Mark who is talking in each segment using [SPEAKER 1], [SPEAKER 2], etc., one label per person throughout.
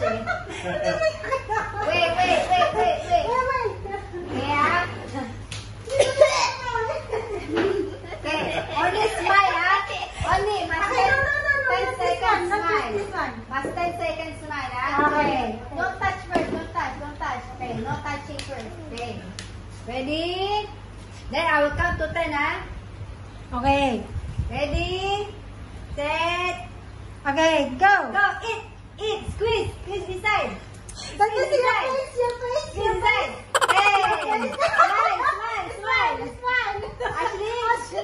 [SPEAKER 1] touching. Wait. Yeah. Okay. Only smile, ha? Only. Mas 10 seconds smile. Mas 10 seconds smile, ha? Okay. Don't touch first. Don't touch. Okay. No touching first. Okay. Ready? Then I will count to 10, ha?
[SPEAKER 2] Okay.
[SPEAKER 1] Ready? Set.
[SPEAKER 2] Okay, go.
[SPEAKER 1] Go. Eat. Squeeze inside.
[SPEAKER 2] Your face.
[SPEAKER 1] Inside. Hey. Smile. Ashley.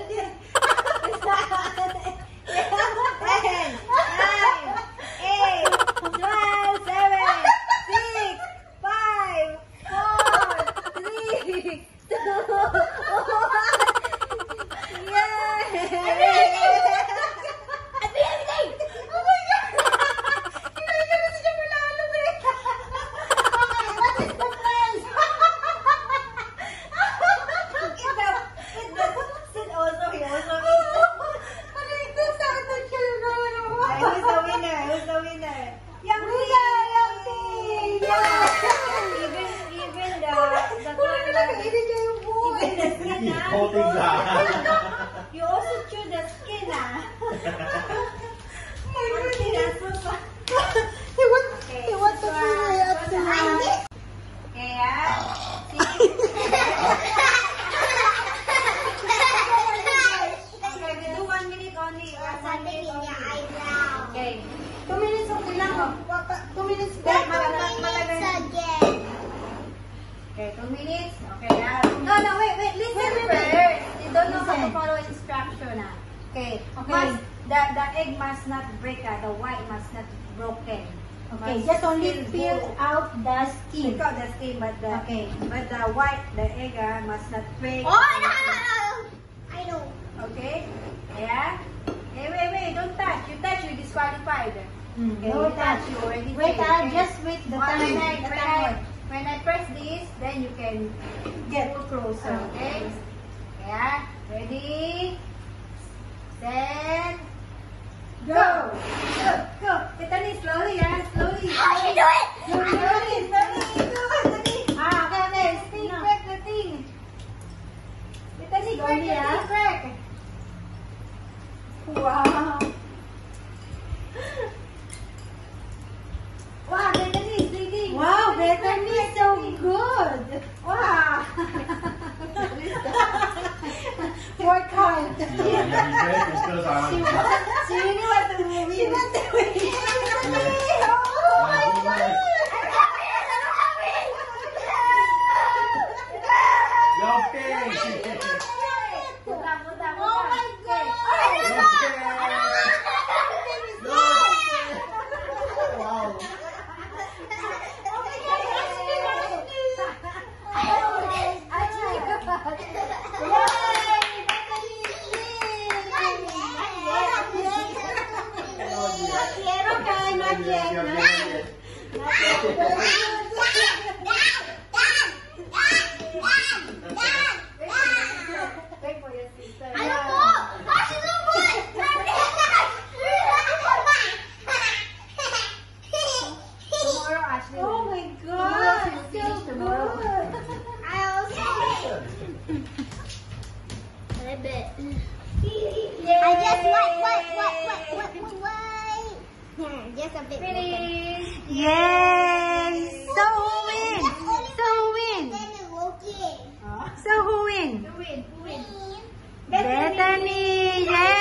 [SPEAKER 1] 10, 9, 8, 12, 7, 6, 5, 4, 3, 2, 1. Yay! Who's the winner? Yang Tia. Even the skin, you also chew the skin,
[SPEAKER 2] He wants to play up to me.
[SPEAKER 1] Okay, okay, we do 1 minute only. 1 minute only. Okay.
[SPEAKER 2] 2 minutes okay lang. 2 minutes.
[SPEAKER 1] Okay, 2 minutes. Okay, No, wait. Listen first. You don't know how to follow instruction, Okay. The egg must not break, the white must not broken.
[SPEAKER 2] Okay, just only peel out the skin.
[SPEAKER 1] Take out the skin, but the white, the egg must not break.
[SPEAKER 3] Oh, no. I know.
[SPEAKER 1] Okay? Yeah? Hey, wait, don't touch. You touch, you're disqualified. Okay,
[SPEAKER 2] No
[SPEAKER 1] you touch,
[SPEAKER 2] touch.
[SPEAKER 1] you already
[SPEAKER 2] Wait,
[SPEAKER 1] failed.
[SPEAKER 2] just wait the time.
[SPEAKER 1] When I press this, then you can get closer, okay? Yeah? Ready? Set. Go! Go! Bethany, slowly, slowly.
[SPEAKER 3] How do you do it?
[SPEAKER 1] Slowly. Okay. Stick, crack the thing. Bethany, crack the thing, crack. Wow. Wow, Bethany is digging.
[SPEAKER 2] Wow, Bethany is so good.
[SPEAKER 1] Wow.
[SPEAKER 2] Work hard.
[SPEAKER 1] She really wants to move in. Oh my God. Oh my God. Wait for your sister. Tomorrow, Ashley.
[SPEAKER 2] Oh my God, so
[SPEAKER 1] Tomorrow.
[SPEAKER 2] good.
[SPEAKER 3] I just just a bit.
[SPEAKER 1] Finish.
[SPEAKER 2] Yay! So who win? So who win?
[SPEAKER 1] Who win?
[SPEAKER 2] Bethany! Yay!